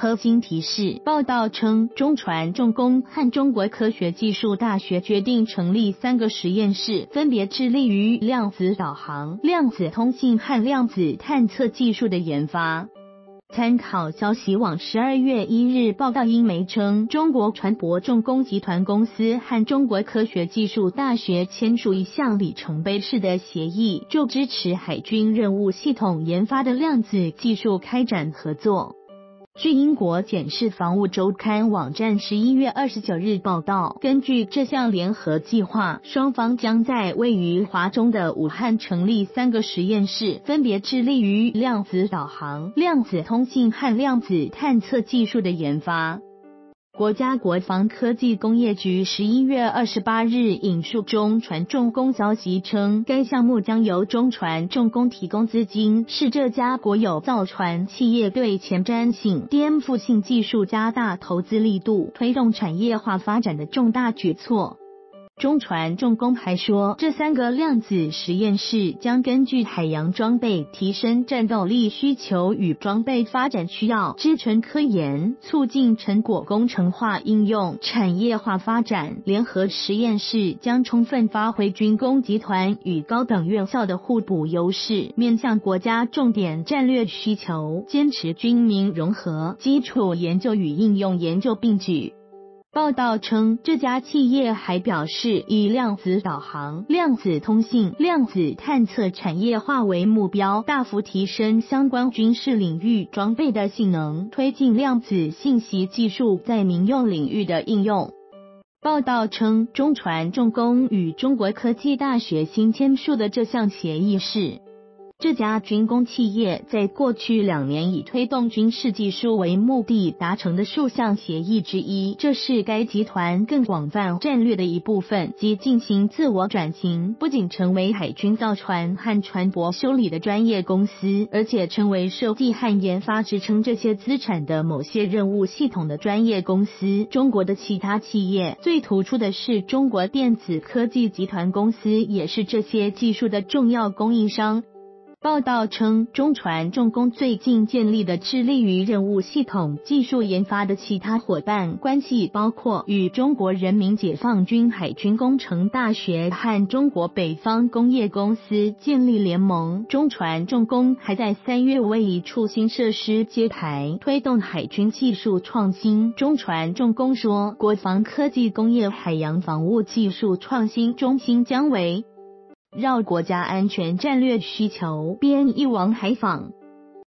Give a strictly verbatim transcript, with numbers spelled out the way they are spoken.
核心提示。报道称，中传重工和中国科学技术大学决定成立三个实验室，分别致力于量子导航、量子通信和量子探测技术的研发。参考消息网十二月一日报道，英媒称，中国船舶重工集团公司和中国科学技术大学签署一项里程碑式的协议，就支持海军任务系统研发的量子技术开展合作。据英国检视防务周刊网站十一月二十九日报道，根据这项联合计划，双方将在位于华中的武汉成立三个实验室，分别致力于量子导航、量子通信和量子探测技术的研发。国家国防科技工业局十一月二十八日引述中传重工消息称，该项目将由中传重工提供资金，是这家国有造船企业对前瞻性、颠覆性技术加大投资力度，推动产业化发展的重大举措。中传重工还说，这三个量子实验室将根据海洋装备提升战斗力需求与装备发展需要，支撑科研，促进成果工程化应用、产业化发展。联合实验室将充分发挥军工集团与高等院校的互补优势，面向国家重点战略需求，坚持军民融合，基础研究与应用研究并举。报道称，这家企业还表示，以量子导航、量子通信、量子探测产业化为目标，大幅提升相关军事领域装备的性能，推进量子信息技术在民用领域的应用。报道称，中传重工与中国科技大学新签署的这项协议是这家军工企业在过去两年以推动军事技术为目的达成的数项协议之一，这是该集团更广泛战略的一部分，即进行自我转型，不仅成为海军造船和船舶修理的专业公司，而且成为设计和研发支撑这些资产的某些任务系统的专业公司。中国的其他企业，最突出的是中国电子科技集团公司，也是这些技术的重要供应商。报道称，中传重工最近建立的致力于任务系统技术研发的其他伙伴关系包括与中国人民解放军海军工程大学和中国北方工业公司建立联盟。中传重工还在三月为一处新设施揭牌，推动海军技术创新。中传重工说，国防科技工业海洋防务技术创新中心将为绕国家安全战略需求，编一往海访。